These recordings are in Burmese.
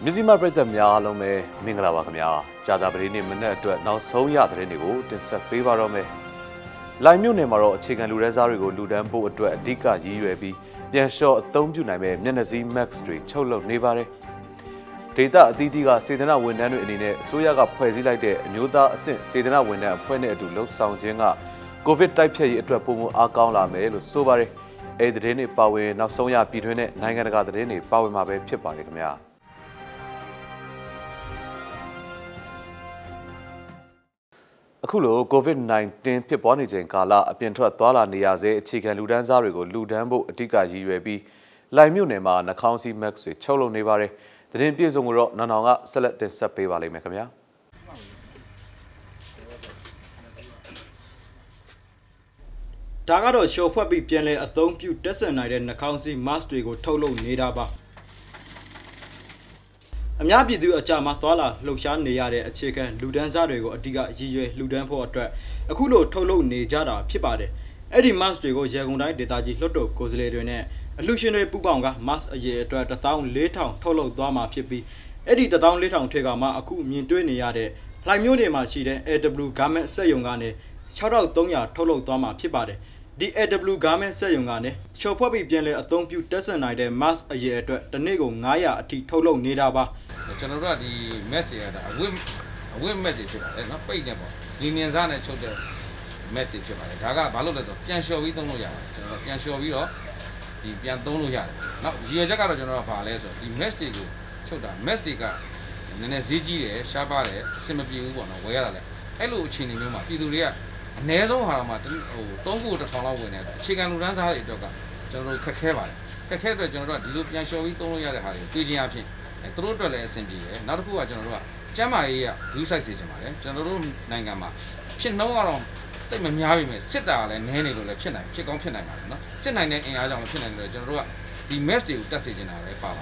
Mizima Bretta Mialome, Minglavamia, Jada Brini Minet, now so yadrenigo, Tinsa Pivarome. Laimu Nemaro, Chicken Lurezarigo, Ludambo, Dika, UAB, Yanshaw, Tombuname, Menazi, Max Street, Cholo, Nevare. Data Didiga, Sedana Winano in it, Suyaga Poesi like the Nuda, Sedana Winner, pointed to Low Sound Jenga, Covid type here, Trapumu, Akala, Melo, Sobare, Edrene Power, now Soya Pitune, Nanganaga, Power Mabe, Pipanicamia. Akulo COVID-19 Piponijan Kala, Pientra Twala Niaze, Chicken Ludanzarigo, Ludambo, Tika UAB, Laimunema, Nakansi Max, Cholo Nevare, the Nimpiezumuro, Nananga, Select and Sape Valley Mecamia. Tagado show Papi Pianle a thong pew descended and Nakansi Mastrigo Tolo Nedaba. Amyabi do a chama tola, Loshan Neade, a chicken, Ludanzarigo, a diga, Ludan for a track, a culo tolo nejada, pipade. Eddie Mastrigo, Jagundai, Detaji, Lotto, Cosledone, a Luciane Pubanga, Mas a year to a town later, Tolo Dama Pipi, Eddie the town later, Tegama, a cool mean to any yade, Limune Machide, Ed the blue garment, Sayungane, shout out Tonya, Tolo Dama Pipade. The Ed the blue garment, Sayungane, show Poppy Pianle a thong pew doesn't idea, Mas a year to the nego, Naya, a tea, Tolo Nedaba. General the message, a win message, it's not paid them. Indians are not the message. Taga Balo, Pian show we don't know yet. Pian show we all the Pian don't know yet. Now, Giajaga General Palace, the message, so that Mestica, and then ZG, Shabare, Simapi, one aware. Hello, Chinima, Piduria, Nezo Haramatin, don't go to Tala winner, Chicken runs out of General Kakeva. Kakeva General, the Lupian show we don't know yet. PGP. Through the SMB, not who are General Jamaya, you say General Nangama. She no around. Take me having sit down and any election, check on Pinama. Sit nine in Adam Pinan General. The message does it in our power.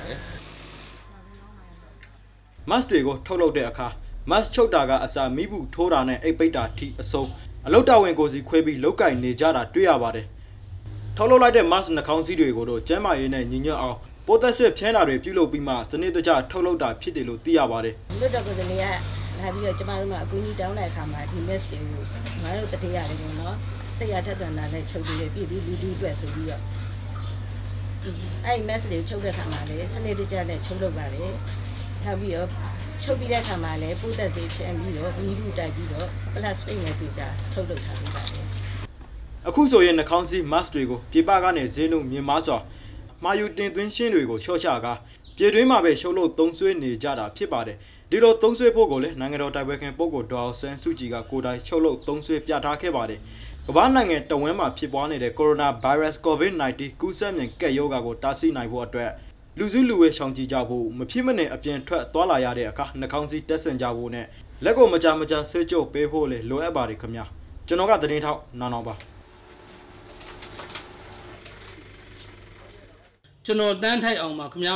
Mastrigo, Tolo de Aka, Mas Chodaga as a Mibu, Torana, a beta tea, so a lota when goes equibi loca in Nejada, 3 hours. Tolo like the mass in the council go to Gemma in a Nina. Both the ship China Repulo Bima, Sanita Tolo da Pidelo Diabare. Little of the Lia, have you a Jamaica, Guni down like Hama, he missed you. I look at the yard, say I had another choke the BB dress of you. I messaged Choga Hamale, Sanita Cholo Valley. Have you Chobi Hamale, put as it and you do that, plus thing at the Tolo Hamale. A Kuso in the council, Mastrigo, Pipagane, Zeno, Mimaza. Mayu Tintin Shinrigo, Chochaga, Piedima Bay Sholo, Tonsue, Nejada, Pibade, Dilo Tonsue Pogole, Nangero Tabekan Pogo, Dawes, and Sujiga, Kodai, Cholo, Tonsue Piata Kebade. Kabanang at the Wema Pipone, the coronavirus COVID-19, Kusam and Kayoga, Tasi Naibo Dre, Luzulu, Shanti Jabu, Mapimane, Apian Twala Yade, Nakansi, Descent Jabune, Lego Majamaja, Sergio, Pepole, Loebari Kamia, Janoga the Nita, Nanova. General Dantai on Macmia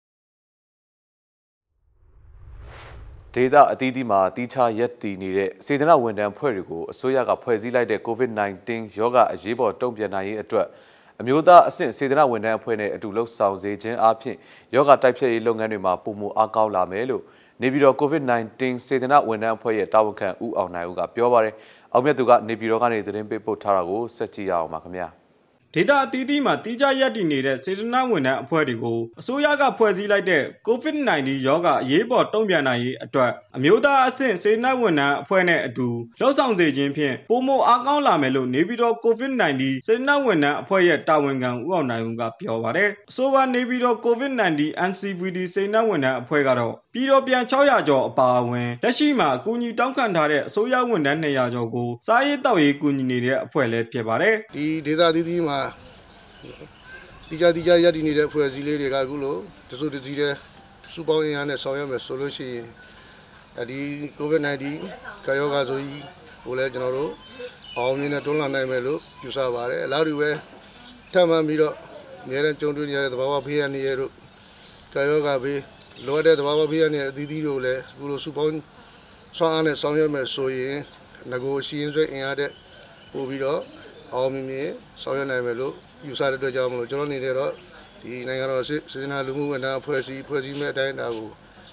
Data Adidima, Ticha Yeti needed, Sedana went and Puerigo, Soyaga Poesi like the COVID-19, Yoga, Jibo, Dombianai, a drug. Amuda, since Sedana went and pointed to low sounds agent, Api, Yoga type long anima, Pumu, Akaula Melo, Nibido COVID-19, Sedana went and poet, Tawakan, U on Nauga, Piovare, Ametuga, Nibirogani, the Rimpo Tarago, Setia, Macamia. Data Tidima, Tija Yati needed, Sedana winner, Puerigo, Soyaga Poesi like the COVID-19 Yoga, Yebo, Tombianai, a drug. Amuda, since Sedana winner, pointed to low sounds agent, Pumu, Akaula Melo, Nibido COVID-19, Sedana winner, poet, Tawangan, U on Nauga, Piovare, Sova Nibido COVID-19, and CVD Sedana winner, Puegaro. Piropian Choyajo, Bawen, Dashima, Kuni Tonkantare, Soya winner, Neyajogo, Sayetawi Kuni, Puele Pievare. The data Didima Dija Yadi needed for a Zile Gagulo, the Zudizide, Subawin and Soyam solution at the COVID-19, Kayoga Zoi, Ole General, all in a Tola Namelo, Yusavare, Lariwe, Tama Miro, Neran Chondria, the Baba Pianiero, Kayoga Bay, Lord the Baba Piania, Didole, Gulo Supon, San and Soyam Soye, negotiations in Ade, Obido. Almimi, Soyanamelo, you started the Jamalo, Johnny Dero, the Nagano Sina Lumu and now Percy Medinago,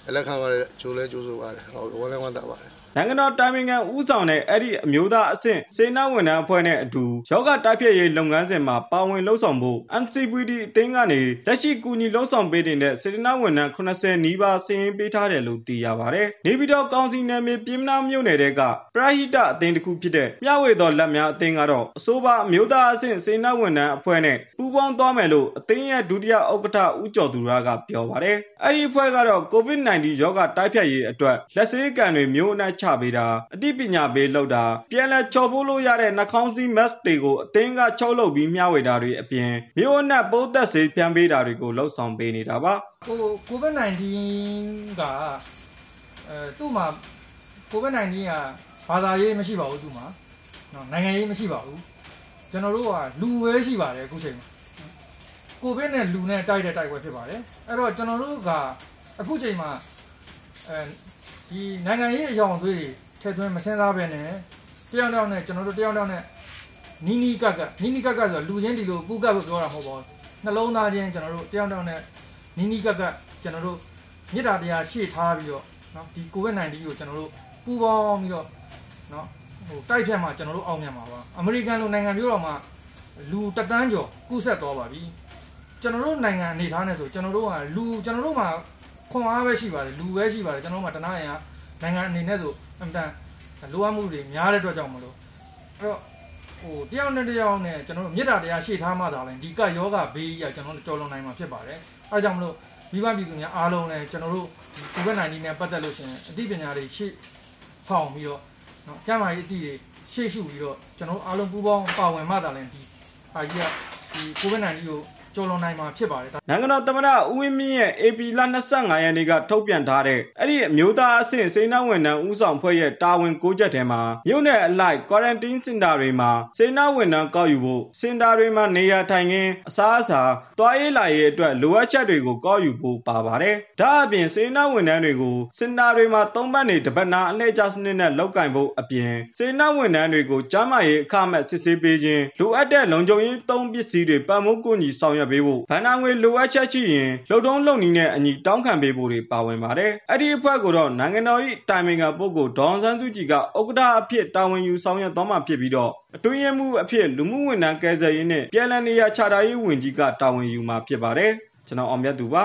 လက်ခံပါတယ်ကျိုးလဲကျိုးဆိုပါတယ်ဟုတ်ဝမ်းလဲဝမ်းသာပါတယ်နိုင်ငံတော်တိုင်ပင်ခံဦးဆောင်တဲ့အဲ့ဒီအမျိုးသားအဆင့်စေနာဝန်ထမ်းအဖွဲ့နဲ့အတူယောဂတိုက်ဖျက်ရေးလုပ်ငန်းစဉ်မှာပါဝင်လှုပ်ဆောင်ဖို့ MCPD အသင်းကနေလက်ရှိကူညီလှုပ်ဆောင်ပေးနေတဲ့စေနာဝန်ထမ်း80နီးပါးစာရင်းပေးထားတယ်လို့သိရပါတယ်။နေပြည်တော်ကောင်စီနယ်မြေပြည်မနာမြို့နယ်တဲကပရဟိတအသင်းတစ်ခုဖြစ်တဲ့မြဝေတော်လက်များအသင်းကတော့အဆိုပါအမျိုးသားအဆင့်စေနာဝန်ထမ်းအဖွဲ့နဲ့ပူးပေါင်းသွားမယ်လို့အသင်းရဲ့ဒုတိယဥက္ကဋ္ဌဦးကျော်သူရကပြောပါတယ်။အဲ့ဒီအဖွဲ့ကတော့ COVID-19 ယောဂတိုက်ဖျက်ရေးအတွက်လက်ဆေးကန်တွေမျိုးအနှံ့ချပေးတာအသိပညာပေးလုပ်တာပြန်လည်ချော်ပိုးလို့ရတဲ့နှာခေါင်းစည်း mask တွေကိုအသင်းကချုပ်လုပ်ပြီးမျှဝေတာတွေအပြင်မျိုးအနှံ့ပိုးသက်ဆေးဖြန်းပေးတာတွေကိုလှုပ်ဆောင်ပေးနေတာပါ COVID-19 ကသူ့မှာ COVID-19 ကဘာသာရေးမရှိပါဘူးသူ့မှာနော်နိုင်ငံရေးမရှိပါဘူးကျွန်တော်တို့ကလူပဲရှိပါတယ်အခုချိန်မှာကိုဗစ်နဲ့လူနဲ့တိုက်ပွဲဖြစ်ပါတယ်အဲ့တော့ကျွန်တော်တို့ကအခုချိန်မှာဒီနိုင်ငံရေးအကြောင်းတွေထည့်သွင်းမစင်းစားပဲနဲ့တယောက်နဲ့ကျွန်တော်တို့တယောက်နဲ့နီးနီးကပ်ဆိုလူချင်းဒီလိုပူကပ်လို့ပြောတာမဟုတ်ပါဘူးနှလုံးသားချင်းကျွန်တော်တို့တယောက်နဲ့နီးနီးကပ်ကျွန်တော်တို့မြစ်တာတရားရှေ့ထားပြီးတော့နော်ဒီ COVID-19 ကိုကျွန်တော်တို့ပူပေါင်းပြီးတော့နော်ဟိုတိုက်ဖြတ်မှာကျွန်တော်တို့အောင်မြင်မှာပါအမေရိကန်လိုနိုင်ငံမျိုးတော်မှာလူတသန်းကျော်ကူးဆက်သွားပါပြီကျွန်တော်တို့နိုင်ငံအနေထားနဲ့ဆိုကျွန်တော်တို့ကလူကျွန်တော်တို့မှာခွန်အားပဲရှိပါတယ်လူပဲရှိပါတယ်ကျွန်တော်တို့မှာတနာရနိုင်ငံအနေနဲ့ဆိုအမှန်တန်လိုအပ်မှုတွေများတဲ့အတွက်ကြောင့်မလို့အဲ့တော့ဟိုတယောက်နဲ့ကျွန်တော်တို့မြစ်တာတရားရှေ့ထားမှသာလဲဒီကယောဂဘေးကြီးကကျွန်တော်တို့ကြော်လွန်နိုင်မှာဖြစ်ပါတယ်အဲဒါကြောင့်မလို့မိဘပြည်သူများအားလုံးလည်းကျွန်တော်တို့ COVID-19 နဲ့ပတ်သက်လို့ရှိရင်အသိပညာတွေရှေ့ဆောင်ပြီးတော့နော်ကျန်းမာရေးအသိတွေရှေ့ရှုပြီးတော့ကျွန်တော်တို့အားလုံးပူးပေါင်းပါဝင်မှသာလဲဒီအာကြီးကဒီ COVID-19 ကိုကျော်လွန်နိုင်မှာဖြစ်ပါတယ်နိုင်ငံတော်သမ္မတဦးဝင်းမြင့်ရဲ့ AP လ25ရက်နေ့ကထုတ်ပြန်ထားတဲ့အဲ့ဒီအမျိုးသားအဆင့်စေနာဝန်ထမ်းဦးဆောင်ဖွဲ့ရဲ့တာဝန်6ချက်ထဲမှာမြို့နယ်အလိုက် quarantine center တွေမှာစေနာဝန်ထမ်းကောက်ယူဖို့စင်တာတွေမှာနေရာထိုင်ခင်းအစားအစာသွားရေးလာရေးအတွက်လိုအပ်ချက်တွေကိုကောက်ယူဖို့ပါပါတယ်ဒါအပြင်စေနာဝန်ထမ်းတွေကိုစင်တာတွေမှာ3ပတ်နေတစ်ပတ်နာအလှည့်ကျစနစ်နဲ့လောက်ကင်ဖို့အပြင်စေနာဝန်ထမ်းတွေကိုကျန်းမာရေးအခမဲ့စစ်ဆေးပေးခြင်းလိုအပ်တဲ့လုံခြုံရေးသုံးပစ္စည်းတွေပံ့ပိုးကူညီဆောင်ရွက်ပေးဖို့ဗန္နာငွေလိုအပ်ချက်ရှိရင်လှုပ်ထုံးလုပ်နည်းနဲ့အညီတောင်းခံပေးဖို့တွေပါဝင်ပါတယ်။အဲ့ဒီအဖွဲ့ကိုတော့နိုင်ငံတော်၏တိုင်ပင်ခံပုဂ္ဂိုလ်ဒေါ်အောင်ဆန်းစုကြည်ကဥက္ကဋ္ဌအဖြစ်တာဝန်ယူဆောင်ရွက်သွားမှာဖြစ်ပြီးတော့အတွင်းရေးမှူးအဖြစ်လူမှုဝန်ထမ်းကယ်ဆယ်ရေးနဲ့ပြည်내နေရာချထားရေးဝန်ကြီးကတာဝန်ယူမှာဖြစ်ပါတယ်။ကျွန်တော်အောင်မြတ်သူပါ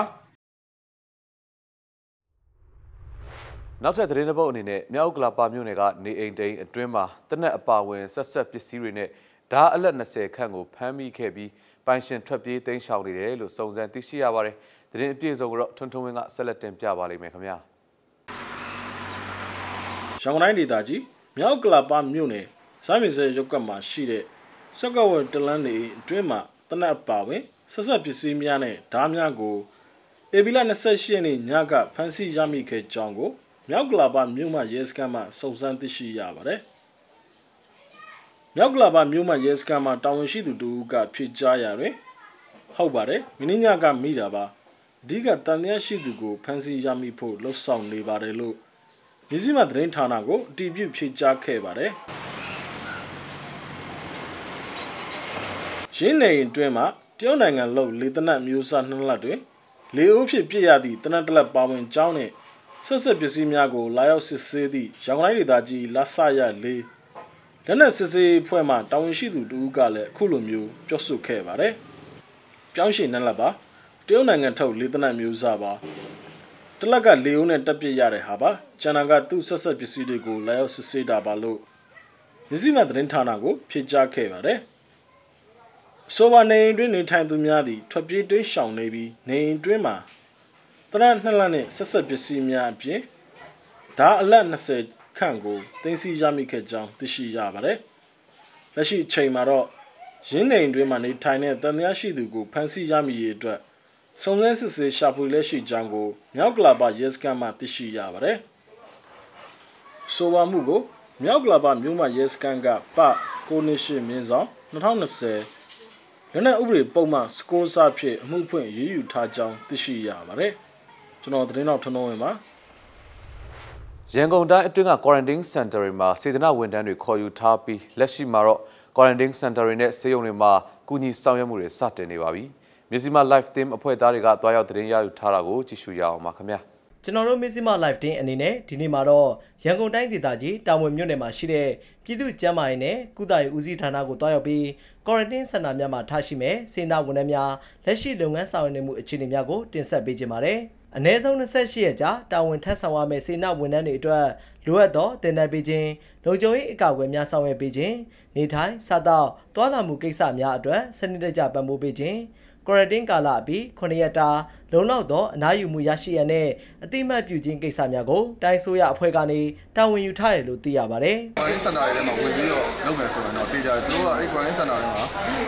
နောက်ထပ်သတင်းတစ်ပုဒ်အနေနဲ့မြောက်ကလာပါမြို့နယ်ကနေအိမ်တိန်အတွင်းမှာတနက်အပါဝင်ဆက်ပစ္စည်းတွေနဲ့ဓာတ်အလက်20ခန့်ကိုဖမ်းမိခဲ့ပြီးပိုင်ရှင်ထွက်ပြေးသိမ်းရှောင်နေတယ်လို့စုံစမ်းသိရှိရပါတယ်။သတင်းအပြည့်အစုံကိုတော့ထွန်းထွန်းဝင်းကဆက်လက်တင်ပြပါလိမ့်မယ်ခင်ဗျာ။ရန်ကုန်တိုင်းဒေသကြီးမြောက်ကလာပါမြို့နယ်စိုင်းမြေစဲရုပ်ကမှာရှိတဲ့စက်ကဝတလန်းနေအတွင်းမှာတနက်အပါဝင်ဆက်ပစ္စည်းများနဲ့ဓာတ်များကိုဧပြီလ28ရက်နေ့ညကဖမ်းဆီးရမိခဲ့ကြောင်းကိုမြောက်ကလာပါမြို့မှာရဲစခန်းမှာစုံစမ်းသိရှိရပါတယ်။မြောက်ကလာပါမြို့မှာရဲစခန်းမှာတာဝန်ရှိသူတို့ကဖြေကြားရတွင်ဟုတ်ပါတယ်မင်းညကမိတာပါအဓိကတန်တရားရှိသူကိုဖမ်းဆီးရမိဖို့လှုပ်ဆောင်နေပါတယ်လို့မြစည်းမသတင်းဌာနကိုအတည်ပြုဖြေကြားခဲ့ပါတယ်ရင်းနေအတွင်းမှာတရုတ်နိုင်ငံလုံးလေတနက်မျိုးစား2လက်တွင်လေအိုးဖြစ်ပြရသည့်တနက်တလက်ပါဝင်ကြောင်းနဲ့ဆက်ပစ္စည်းများကိုလာရောက်စစ်ဆေးသည့်ရန်ကုန်တိုင်းဒေသကြီးလာဆရ4လက်နက်စစ်ဆေးဖွဲ့မှတာဝန်ရှိသူတို့ကလည်းအခုလိုမျိုးပြောဆိုခဲ့ပါတယ်။ပြောင်းရွှေ့နှက်လက်ပါတရုတ်နိုင်ငံထုတ်လေတနက်မျိုးစားပါတလက်ကလေအိုးနဲ့တက်ပြရတဲ့ဟာပါကျန်တာကသူ့ဆက်ပစ္စည်းတွေကိုလာရောက်စစ်ဆေးတာပါလို့မြစည်းမသတင်းဌာနကိုဖြေကြားခဲ့ပါတယ်။ဆိုပါနေတွင်နေထိုင်သူများသည်ထွက်ပြေးတိမ်းရှောင်နေပြီးနေတွင်မှာတနက်2လက်နဲ့ဆက်ပစ္စည်းများအပြင်ဓာတ်အလက်20ခန့်ကိုသိမ်းဆည်းရမိခဲ့ကြောင်းသိရှိရပါတယ်။လက်ရှိအချိန်မှာတော့ရင်းနေတွင်မှနေထိုင်တဲ့တန်တရားရှိသူကိုဖမ်းဆီးရမိရေးအတွက်စုံစမ်းစစ်ဆေးရှာဖွေလက်ရှိကြောင်းကိုမြောက်ကလာပါရဲစခန်းမှသိရှိရပါတယ်။ဆိုပါမှုကိုမြောက်ကလာပါမြို့မှရဲစခန်းကကိုနေရှိမင်းဆောင်2020လက်နက်ဥပဒေပုံမှန်စကိုးစားဖြင့်အမှုဖွင့်ရေးယူထားကြောင်းသိရှိရပါတယ်။ကျွန်တော်သတင်းတော်ထွန်းထွန်းဝင်းပါရန်ကုန်တိုင်းအတွင်းက quarantine center တွေမှာစေတနာဝန်ထမ်းတွေခေါ်ယူထားပြီးလက်ရှိမှာတော့ quarantine center တွေနဲ့ဆေးရုံတွေမှာကူညီဆောင်ရွက်မှုတွေစတင်နေပါပြီ။မြစည်းမ live team အဖွဲ့သားတွေကတွားရောက်သတင်းရယူထားတာကိုကြည့်ရှုရအောင်ပါခင်ဗျာ။ကျွန်တော်တို့ Missima Live တင်အနေနဲ့ဒီနေ့မှာတော့ရန်ကုန်တိုင်းဒေသကြီးတာဝန်မြို့နယ်မှာရှိတဲ့ပြည်သူ့ကျန်းမာရေးနဲ့ကုသရေးဦးစီးဌာနကိုတွားရောက်ပြီး quarantine စင်တာများမှာထားရှိမဲ့စေနာဝန်ထမ်းများလက်ရှိလုပ်ငန်းဆောင်ရွက်နေမှုအခြေအနေများကိုတင်ဆက်ပေးကြပါမယ်။အနည်းဆုံး28ရက်ကြာတာဝန်ထမ်းဆောင်ရမယ့်စေနာဝန်ထမ်းတွေအတွက်လိုအပ်သောတင်နန်းပေးခြင်းလုံခြုံရေးအကာအကွယ်များဆောင်ရွက်ပေးခြင်းနေထိုင်စားသောက်တွားလာမှုကိစ္စများအတွက်စနစ်တကျပံ့ပိုးပေးခြင်းquarantine ကာလအပြီး9ရက်တာလုံလောက်သောအနားယူမှုရရှိရနဲ့အတိမတ်ပြုခြင်းကိစ္စများကိုတိုင်းဆိုရအဖွဲ့ကနေတာဝန်ယူထားတယ်လို့သိရပါတယ်။ quarantine center တွေထဲမှာဝင်ပြီးတော့လုပ်မယ်ဆိုရင်တော့တေချာသူတို့ကအဲ့ quarantine center တွေမှာ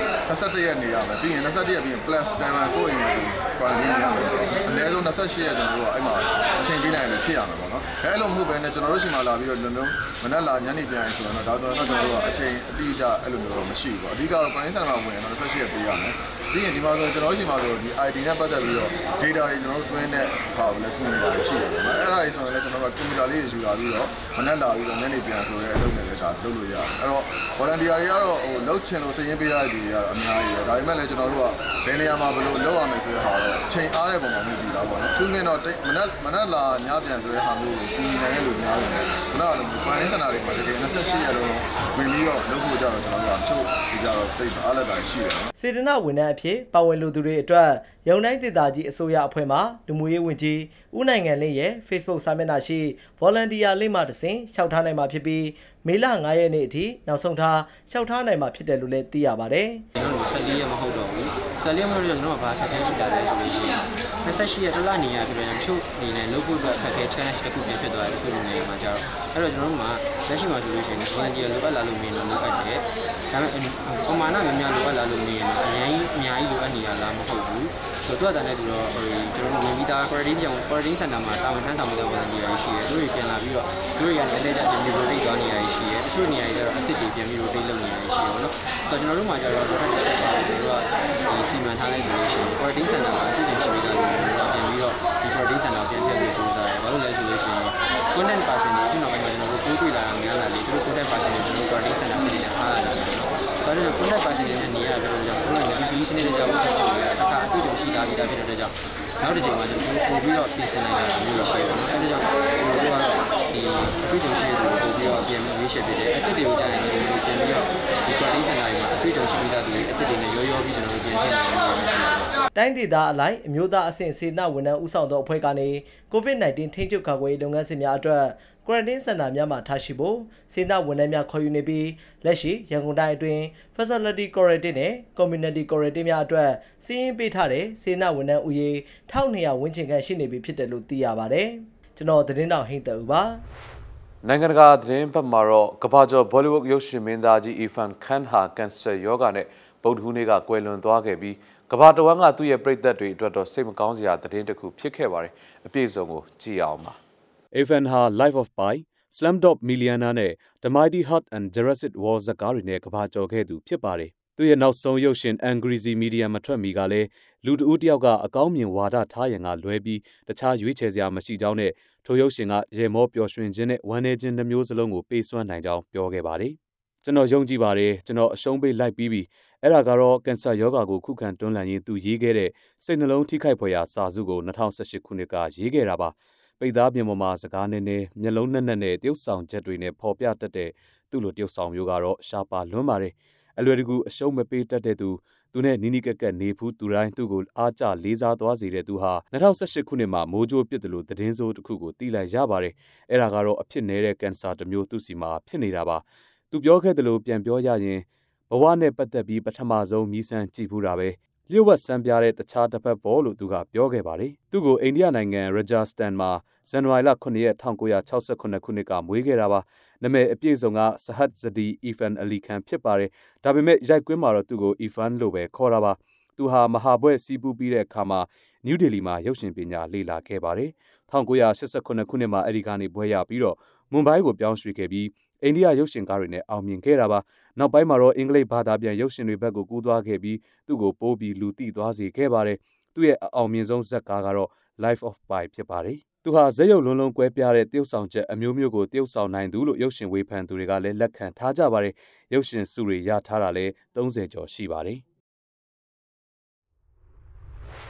21ရက်နေရမယ်ပြီးရင်21ရက်ပြီးရင် +7 ကိုအိမ်မှာ quarantine နေရမယ်အနည်းဆုံး28ရက်ကျွန်တော်တို့ကအဲ့မှာအချိန်ပေးနိုင်လို့ဖြစ်ရမှာပေါ့နော်အဲ့လိုမဟုတ်ဘဲနဲ့ကျွန်တော်တို့ရှိမှလာပြီးတော့ဒီလိုမျိုးမနက်လာညနေပြန်ဆိုတော့ဒါဆိုတော့ကျွန်တော်တို့ကအချိန်အတိအကျအဲ့လိုမျိုးတော့မရှိဘူးပေါ့အဓိကတော့ quarantine center မှာဝင်ရင်တော့28ရက်ပေးရမယ်ပြီးရင်ဒီမှာဆိုကျွန်တော်တို့ရှိမှဆိုဒီ ID နဲ့ပတ်သက်ပြီးတော့ data တွေကျွန်တော်တို့တွင်းတဲ့ဟာကိုလည်းကူညီတာရှိတယ်ပေါ့အဲ့ဒါတွေဆိုရင်လည်းကျွန်တော်တို့ computer လေးယူလာပြီးတော့မနက်လာပြီးတော့ညနေပြန်ဆိုတဲ့အလုပ်နဲ့လည်းဒါလုပ်လို့ရတယ်အဲ့တော့ volunteer တွေကတော့ဟိုလှုပ်ချင်လို့စည်ရင်းပေးရတဲ့သူတွေကတော့အများကြီးပဲဒါပေမဲ့လည်းကျွန်တော်တို့ကဘယ်နေရာမှာဘယ်လိုလုပ်ရမယ်ဆိုတဲ့ဟာတော့ချိန်အားတဲ့ပုံမှာမူတည်တာပေါ့နော်သူမြင်တော့မနက်လာညပြန်ဆိုတဲ့ဟာမျိုးကိုကူညီနိုင်တဲ့လူများတယ်ခုနကလို quarantine center တွေမှာတကယ်28ရက်လုံးဝင်ပြီးတော့လုပ်ဖို့ကြတော့ကျွန်တော်တို့ကချို့ဒီကြတော့တိတ်အားလက်တာရှိတယ်စေတနာဝန်ထမ်းအဖြစ်ပါဝင်လူသူတွေအတွက်ရုံတိုင်းဒေသကြီးအစိုးရအဖွဲ့မှလူမှုရေးဝန်ကြီးဦးနိုင်ငံလင်းရဲ့ Facebook စာမျက်နှာရှိ volunteer လိမ့်မှတဆင့်ရှောက်ထားနိုင်မှာဖြစ်ပြီးမေလ9ရက်နေ့အထိနောက်ဆုံးထားရှောက်ထားနိုင်မှာဖြစ်တယ်လို့လည်းသိရပါတယ်ကျွန်တော်တို့14ရက်မဟုတ်တော့ဘူး14ရက်မဟုတ်တော့ကျွန်တော်ကဘာဆက်ခဲရှိတာလဲဆိုလို့ရှိရင်28ရက်တလနေရပြီးတော့ချို့အနေနဲ့လုပ်ဖို့အတွက်အခက်အခဲ challenge တစ်ခုပြန်ဖြစ်သွားတယ်ဆိုလို့နေမှာကြတော့အဲ့တော့ကျွန်တော်တို့မှာလက်ရှိမှာဆိုလို့ရှိရင် volunteer လိုအပ်လာလို့မင်းတော့လိုအပ်တယ်ဒါပေမဲ့ပမာဏများများလိုအပ်လာလို့မင်းတော့အရင်အများကြီးလိုအပ်နေရလားမဟုတ်ဘူးဆိုတော့တန်တဲ့သူတော့ကျွန်တော်တို့ဝင်ပြီးသား quarantine center မှာတာဝန်ထမ်းဆောင်မှုတဲ့ volunteer တွေရှိတယ်သူတွေပြန်လာပြီးတော့သူတွေကနေအလဲကျပြန်ပြီး rotate သွားနေရရှိတယ်တချို့နေရာတွေကျတော့အသစ်တွေပြန်ပြီး rotate လုပ်နေရရှိတယ်ပေါ့နော်ဆိုတော့ကျွန်တော်တို့မှာကျတော့တစ်ခါတစ်ချက်ပါပြီးတော့ဒီစီမံထားလိုက်ဆိုလို့ရှိရင် quarantine center မှာအသစ်တွေရှိပြီးသားလို့ပြန်ပြီးတော့ဒီ quarantine center ကိုပြန်ထည့်ပြီးစူးစမ်းတယ်ဘာလို့လဲဆိုလို့ရှိရင် content person တွေအခုနောက်ပိုင်းမှာကျွန်တော်တို့ကိုးတွေ့လာတာများလာလေသူတို့ content person တွေကျွန်တော်တို့ quarantine center တွေနဲ့ထားရတယ်နော်ဆိုတော့ content person တွေနဲ့နေရတဲ့အတွက်ကြောင့်သူတို့လည်း PPE စနစ်တွေကြောင့်တက်ဖို့ရအခါအတွေ့အကြုံရှိတာပြီးတာဖြစ်တဲ့အတွက်ကြောင့်နောက်တစ်ချိန်မှာကျွန်တော်တို့ပို့ပြီးတော့ပြင်ဆင်နိုင်တာမျိုးရှိတယ်နော်အဲဒါကြောင့်ကျွန်တော်တို့ကတော့ဒီအတွေ့အကြုံရှိတဲ့လူကိုပို့ပြီးတော့ပြန်ပြီးရွေးချယ်ပေးတယ်အသစ်တွေကိုကြားရင်ကျွန်တော်တို့ပြန်ပြီးတော့ဒီ quarantine center တွေမှာအတွေ့အကြုံရှိပြီးသားသူတွေအသစ်တွေနဲ့ရောပြီးကျွန်တော်တို့ပြင်ဆင်နိုင်တယ်မျိုးရှိတယ်တိုင်းဒေသအလိုက်အမျိုးသားအဆင့်စေနာဝန်ထမ်းဦးဆောင်သောအဖွဲ့ကနေ COVID-19 ထိန်းချုပ်ကာကွယ်ရေးလုပ်ငန်းစဉ်များအတွက် quarantine center များမှာထားရှိဖို့စေနာဝန်ထမ်းများခေါ်ယူနေပြီးလက်ရှိရန်ကုန်တိုင်းအတွင်း facility quarantine နဲ့ community quarantine များအတွက်စီးရင်ပေးထားတဲ့စေနာဝန်ထမ်းဦးရေ1200ဝန်းကျင်ခန့်ရှိနေပြီဖြစ်တယ်လို့သိရပါတယ်ကျွန်တော်သတင်းတောင်ဟိန်းတူပါနိုင်ငံတကာသတင်းဘက်မှာတော့ကမ္ဘာကျော် Bollywood ရုပ်ရှင်မင်းသားကြီး Irfan Khan ဟာကင်ဆာရောဂါနဲ့ဗုဒ္ဓဟူးနေ့ကကွယ်လွန်သွားခဲ့ပြီးကမ္ဘာတဝန်းကသူ့ရဲ့ပရိသတ်တွေအတွက်တော့စိတ်မကောင်းစရာသတင်းတစ်ခုဖြစ်ခဲ့ပါတယ်အပြည့်စုံကိုကြည့်အောင်ပါ Irfan ဟာ Life of Pi, Slumdog Millionaire နဲ့ The Mighty Heart and Jurassic World ဇာတ်ကားတွေနဲ့ကမ္ဘာကျော်ခဲ့သူဖြစ်ပါတယ်သူရဲ့နောက်ဆုံးရုပ်ရှင် Angry Media မထွက်မီကလည်းလူတဦးတယောက်ကအကောင်းမြင်ဝါဒထားရန်ကလွဲပြီးတခြားရွေးချယ်စရာမရှိကြောင်းနဲ့ထိုရုပ်ရှင်ကရေမောပျော်ရွှင်ခြင်းနဲ့ဝမ်းနည်းခြင်းနှမျိုးစလုံးကိုပေးစွမ်းနိုင်ကြောင်းပြောခဲ့ပါတယ်ကျွန်တော်ယုံကြည်ပါတယ်ကျွန်တော်အရှုံးပေးလိုက်ပြီးပြီအဲ့ဒါကတော့ကင်ဆာရောဂါကိုခုခံတွန်းလှန်ရင်းသူရေးခဲ့တဲ့စိတ်နှလုံးထိခိုက်ဖွယ်ရာစာစုကို2018ခုနှစ်ကရေးခဲ့တာပါပိတ်သားပြင်ပေါ်မှာစကားနည်းနည်းမျက်လုံးနဲ့နဲ့တရုပ်ဆောင်ချက်တွေနဲ့ပေါ်ပြတတ်တဲ့သူ့လိုတရုပ်ဆောင်မျိုးကတော့ရှားပါလွန်းပါတယ်အလွယ်တကူအရှုံးမပေးတတ်တဲ့သူနဲ့နီးနီးကက်ကက်နေဖူးသူတိုင်းသူ့ကိုအားကျလေးစားသွားစေတဲ့သူဟာ2018ခုနှစ်မှာမိုးကြိုးပစ်တယ်လို့သတင်းစိုးတစ်ခုကိုတီးလိုက်ရပါတယ်အဲ့ဒါကတော့အဖြစ်နေတဲ့ကင်ဆာတစ်မျိုးသူ့စီမှာဖြစ်နေတာပါသူပြောခဲ့တယ်လို့ပြန်ပြောရရင်ဘဝနဲ့ပတ်သက်ပြီးပထမဆုံးမြည်ဆန်းကြည့်ဖူးတာပဲလျှို့ဝှက်စံပြတဲ့တခြားတစ်ဖက်ပေါ်လို့သူကပြောခဲ့ပါတယ်သူ့ကိုအိန္ဒိယနိုင်ငံရဂျာစတန်မှာဇန်နဝါရီလ9ရက်1968ခုနှစ်ကမွေးခဲ့တာပါနာမည်အပြည့်စုံကဆဟတ်ဇဒီအီဖန်အလီခန်ဖြစ်ပါတယ်ဒါပေမဲ့ရိုက်ကွင်းမှာတော့သူ့ကိုအီဖန်လို့ပဲခေါ်တာပါသူဟာမဟာဘွဲ့စီးပူးပြီးတဲ့အခါမှာနယူးဒေလီမှာရုပ်ရှင်ပညာလေ့လာခဲ့ပါတယ်1988ခုနှစ်မှာအဲဒီကနေဘွဲ့ရပြီးတော့မွန်ဘိုင်းကိုပြောင်းရွှေ့ခဲ့ပြီးအိန္ဒိယရုပ်ရှင်ကားတွေနဲ့အောင်မြင်ခဲ့တာပါနောက်ပိုင်းမှာတော့အင်္ဂလိပ်ဘာသာပြန်ရုပ်ရှင်တွေဘက်ကိုကူးသွားခဲ့ပြီးသူ့ကိုပိုးပြီးလူသိသွားစေခဲ့ပါတယ်သူ့ရဲ့အောင်မြင်ဆုံးဇာတ်ကားကတော့ Life of Pi ဖြစ်ပါတယ်သူဟာဇက်ရုပ်လုံးလုံးကွဲပြားတဲ့တရုပ်ဆောင်ချက်အမျိုးမျိုးကိုတရုပ်ဆောင်နိုင်သူလို့ရုပ်ရှင်ဝေဖန်သူတွေကလည်းလက်ခံထားကြပါတယ်ရုပ်ရှင်စုတွေရထားတာလည်း30ကျော်ရှိပါတယ်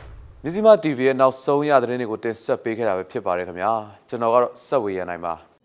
မြစီမ TV ရဲ့နောက်ဆုံးရသတင်းတွေကိုတင်ဆက်ပေးခဲ့တာပဲဖြစ်ပါတယ်ခင်ဗျာကျွန်တော်ကတော့ဆက်ဝေရနိုင်ပါ